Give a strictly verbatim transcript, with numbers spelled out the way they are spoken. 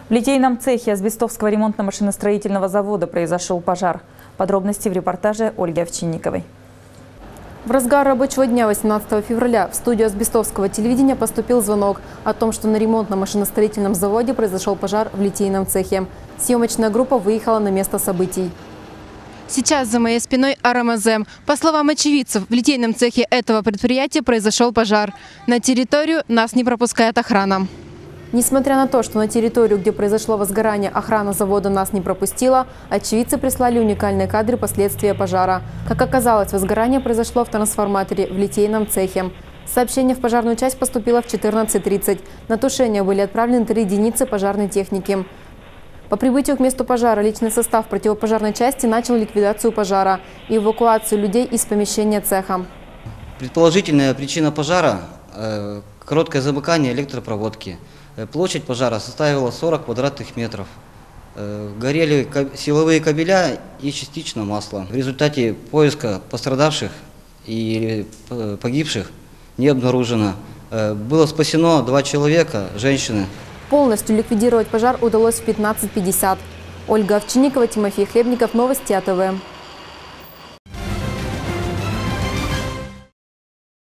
В литейном цехе Азбестовского ремонтно-машиностроительного завода произошел пожар. Подробности в репортаже Ольги Овчинниковой. В разгар рабочего дня восемнадцатого февраля в студию Азбестовского телевидения поступил звонок о том, что на ремонтно-машиностроительном заводе произошел пожар в литейном цехе. Съемочная группа выехала на место событий. Сейчас за моей спиной Арамазем. По словам очевидцев, в литейном цехе этого предприятия произошел пожар. На территорию нас не пропускает охрана. Несмотря на то, что на территорию, где произошло возгорание, охрана завода нас не пропустила, очевидцы прислали уникальные кадры последствия пожара. Как оказалось, возгорание произошло в трансформаторе в литейном цехе. Сообщение в пожарную часть поступило в четырнадцать тридцать. На тушение были отправлены три единицы пожарной техники. По прибытию к месту пожара личный состав противопожарной части начал ликвидацию пожара и эвакуацию людей из помещения цеха. Предположительная причина пожара э, – короткое замыкание электропроводки. Площадь пожара составила сорок квадратных метров. Горели силовые кабеля и частично масло. В результате поиска пострадавших и погибших не обнаружено. Было спасено два человека, женщины. Полностью ликвидировать пожар удалось в пятнадцать пятьдесят. Ольга Овчинникова, Тимофей Хлебников, Новости АТВ.